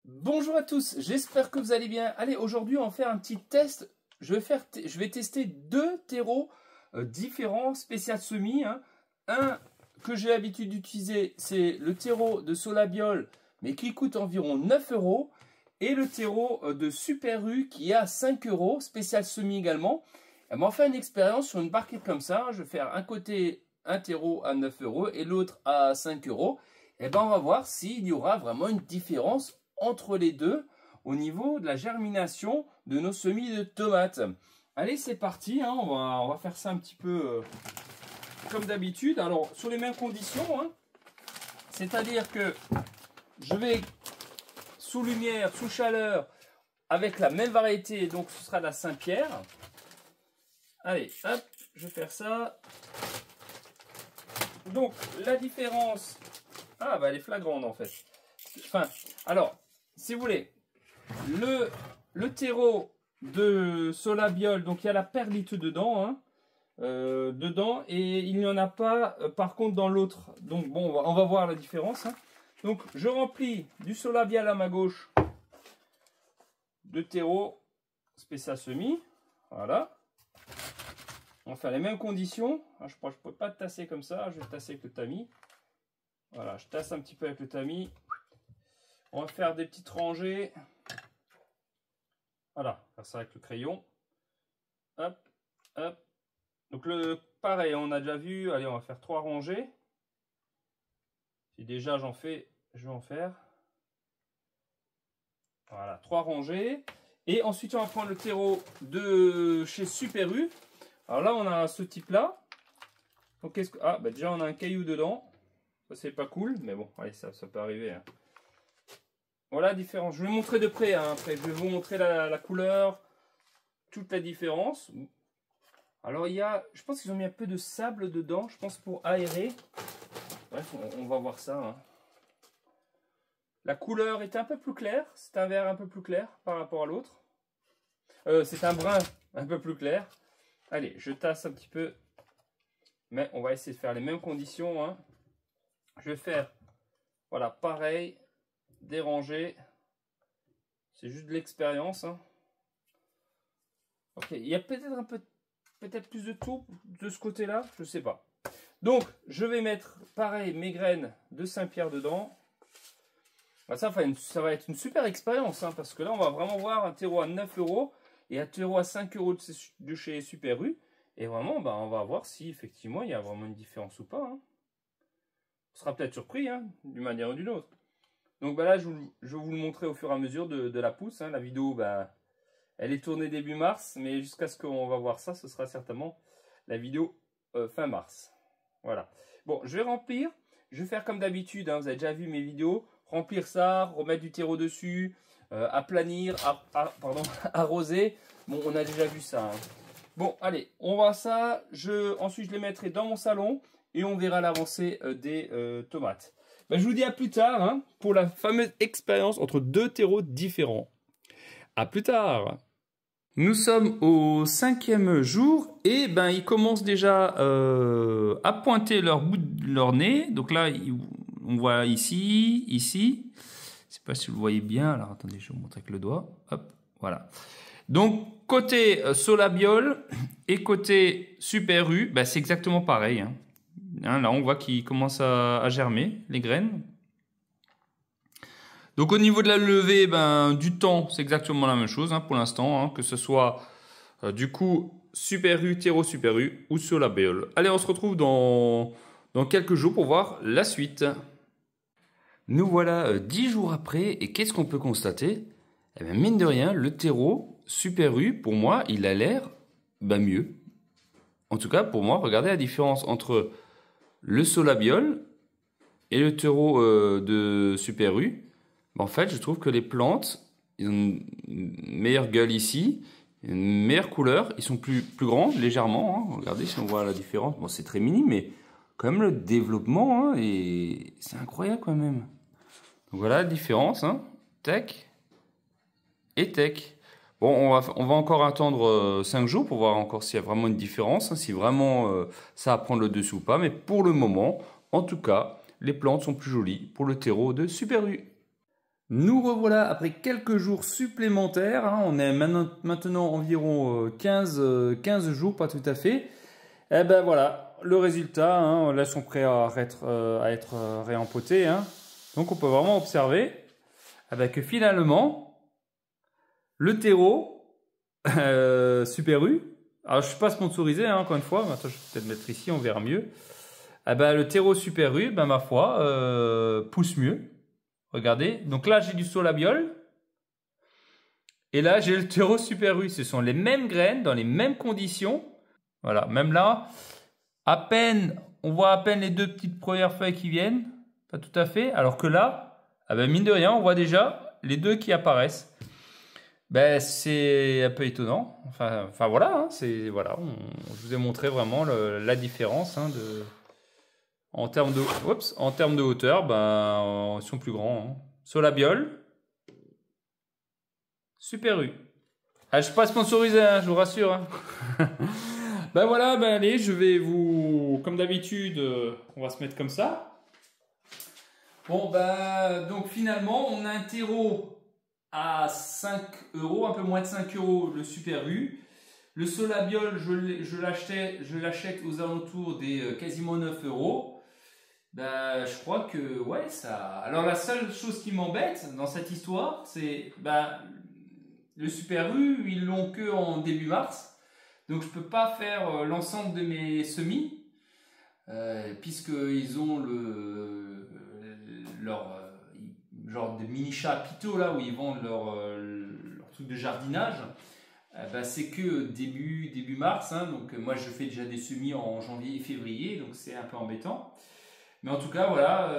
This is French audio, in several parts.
Bonjour à tous, j'espère que vous allez bien. Allez, aujourd'hui on va faire un petit test. Je vais tester deux terreaux différents, spécial semis. Un que j'ai l'habitude d'utiliser, c'est le terreau de Solabiol, mais qui coûte environ 9 €. Et le terreau de Super U qui est à 5 €, spécial semis également. Et on va faire une expérience sur une barquette comme ça. Je vais faire un côté un terreau à 9 € et l'autre à 5 €. Et ben on va voir s'il y aura vraiment une différence entre les deux au niveau de la germination de nos semis de tomates. Allez, c'est parti, on va faire ça un petit peu comme d'habitude. Alors, sur les mêmes conditions, c'est-à-dire que je vais sous lumière, sous chaleur, avec la même variété, donc ce sera la Saint-Pierre. Allez, hop, je vais faire ça. Donc, la différence, elle est flagrante en fait. Enfin, alors, si vous voulez, le terreau de Solabiol, donc il y a la perlite dedans, et il n'y en a pas par contre dans l'autre. Donc bon, on va voir la différence. Donc je remplis du Solabiol à ma gauche, de terreau spécial semis, voilà. On va faire les mêmes conditions. Je ne peux pas tasser comme ça, je vais tasser avec le tamis. Voilà, je tasse un petit peu avec le tamis. On va faire des petites rangées. Voilà, faire ça avec le crayon. Hop, hop. Donc pareil, on a déjà vu. Allez, on va faire 3 rangées. Si déjà j'en fais, je vais en faire. Voilà, 3 rangées. Et ensuite, on va prendre le terreau de chez Super U. Alors là, on a ce type-là. Donc qu'est-ce que... déjà on a un caillou dedans. Ça c'est pas cool, mais bon, allez, ça peut arriver. Voilà la différence. Je vais vous montrer de près. Après, je vais vous montrer la couleur, toute la différence. Alors, je pense qu'ils ont mis un peu de sable dedans, je pense pour aérer. Bref, on va voir ça. La couleur est un peu plus claire. C'est un vert un peu plus clair par rapport à l'autre. C'est un brun un peu plus clair. Allez, je tasse un petit peu. Mais on va essayer de faire les mêmes conditions. Je vais faire, voilà, pareil. Déranger, c'est juste de l'expérience. Ok, il y a peut-être plus de tout de ce côté là, je sais pas. Donc je vais mettre pareil mes graines de Saint-Pierre dedans. Ça va être une super expérience, parce que là on va vraiment voir un terreau à 9 € et un terreau à 5 € de chez Super U, et vraiment on va voir si effectivement il y a vraiment une différence ou pas. On sera peut-être surpris d'une manière ou d'une autre. Donc là, je vais vous le montrer au fur et à mesure de la pousse. La vidéo, elle est tournée début mars, mais jusqu'à ce qu'on va voir ça, ce sera certainement la vidéo fin mars. Voilà. Bon, je vais remplir. Je vais faire comme d'habitude, vous avez déjà vu mes vidéos. Remplir ça, remettre du terreau dessus, aplanir, arroser. Bon, on a déjà vu ça. Bon, allez, on va ça. Ensuite, je les mettrai dans mon salon et on verra l'avancée des tomates. Je vous dis à plus tard pour la fameuse expérience entre deux terreaux différents. À plus tard. Nous sommes au 5e jour et ils commencent déjà à pointer leur bout de leur nez. Donc là, on voit ici. Je ne sais pas si vous le voyez bien. Alors attendez, je vais vous montrer avec le doigt. Hop, voilà. Donc côté Solabiol et côté Super U, c'est exactement pareil. Là, on voit qu'ils commencent à germer, les graines. Donc, au niveau de la levée, du temps, c'est exactement la même chose pour l'instant. Que ce soit, du coup, Super U, terreau Super U ou Solabiol. Allez, on se retrouve dans quelques jours pour voir la suite. Nous voilà 10 jours après. Et qu'est-ce qu'on peut constater? Mine de rien, le terreau Super U, pour moi, il a l'air mieux. En tout cas, pour moi, regardez la différence entre le Solabiol et le terreau de Super U. En fait, je trouve que les plantes, ils ont une meilleure gueule ici, une meilleure couleur, ils sont plus grands, légèrement. Regardez si on voit la différence. Bon, c'est très mini, mais quand même le développement, et c'est incroyable quand même. Donc voilà la différence, tech et tech. Bon, on va encore attendre 5 jours pour voir encore s'il y a vraiment une différence, si vraiment ça va prendre le dessus ou pas. Mais pour le moment, en tout cas, les plantes sont plus jolies pour le terreau de Super U. Nous revoilà après quelques jours supplémentaires, hein, on est maintenant environ 15 jours, pas tout à fait. Et ben voilà, le résultat, hein, là sont prêts à être réempotés. Hein. Donc on peut vraiment observer que finalement, le terreau Super U, alors je ne suis pas sponsorisé hein, encore une fois, mais attends, je vais peut-être mettre ici, on verra mieux. Le terreau Super U, ma foi, pousse mieux. Regardez, donc là j'ai du Solabiol et là j'ai le terreau Super U. Ce sont les mêmes graines dans les mêmes conditions. Voilà, même là, on voit à peine les deux petites premières feuilles qui viennent, pas tout à fait. Alors que là, mine de rien, on voit déjà les deux qui apparaissent. C'est un peu étonnant. Enfin voilà, hein, je vous ai montré vraiment la différence hein, en termes de hauteur, ils sont plus grands. Hein. Solabiol, Super U. Je ne suis pas sponsorisé, hein, je vous rassure. Hein. Voilà, allez, je vais vous... Comme d'habitude, on va se mettre comme ça. Bon, donc finalement, on a un terreau à 5 €, un peu moins de 5 € le Super U. Le Solabiol, je l'achète aux alentours des quasiment 9 €. Je crois que ouais ça. Alors la seule chose qui m'embête dans cette histoire, c'est le Super U, ils l'ont que en début mars, donc je peux pas faire l'ensemble de mes semis puisqu'ils ont leur genre de mini chapiteau là où ils vendent leur truc de jardinage. C'est que début mars, hein, donc moi je fais déjà des semis en janvier et février, donc c'est un peu embêtant. Mais en tout cas, voilà,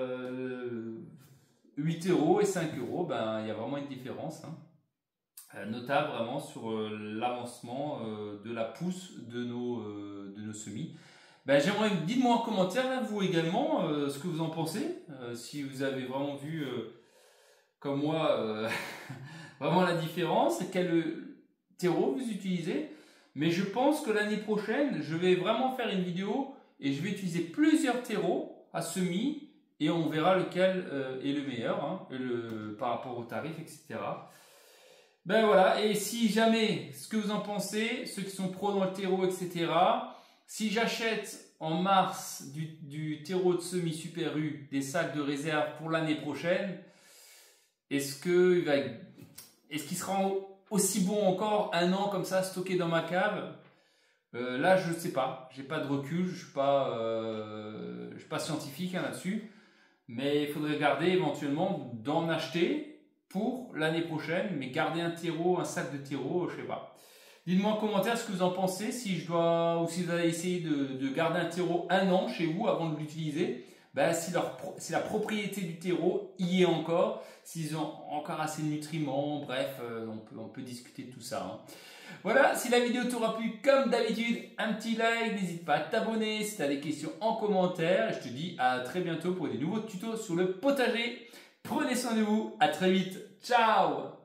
8 € et 5 €, il y a vraiment une différence hein, notable vraiment sur l'avancement de la pousse de nos semis. J'aimerais, dites-moi en commentaire, là, vous également, ce que vous en pensez, si vous avez vraiment vu, comme moi, vraiment la différence, quel terreau vous utilisez. Mais je pense que l'année prochaine, je vais vraiment faire une vidéo et je vais utiliser plusieurs terreaux à semis et on verra lequel est le meilleur hein, par rapport au tarif, etc. Voilà, et si jamais, ce que vous en pensez, ceux qui sont pros dans le terreau, etc. Si j'achète en mars du terreau de semis Super U, des sacs de réserve pour l'année prochaine, est-ce qu'il sera aussi bon encore un an comme ça stocké dans ma cave? Là, je ne sais pas, j'ai pas de recul, je suis pas scientifique hein, là-dessus, mais il faudrait garder éventuellement d'en acheter pour l'année prochaine, mais garder un sac de terreau, je sais pas. Dites-moi en commentaire ce que vous en pensez, si je dois ou si vous allez essayer de garder un terreau un an chez vous avant de l'utiliser, si la propriété du terreau y est encore, s'ils ont encore assez de nutriments, bref, on peut discuter de tout ça. Hein. Voilà, si la vidéo t'aura plu, comme d'habitude, un petit like, n'hésite pas à t'abonner si tu as des questions en commentaire. Et je te dis à très bientôt pour des nouveaux tutos sur le potager. Prenez soin de vous, à très vite, ciao!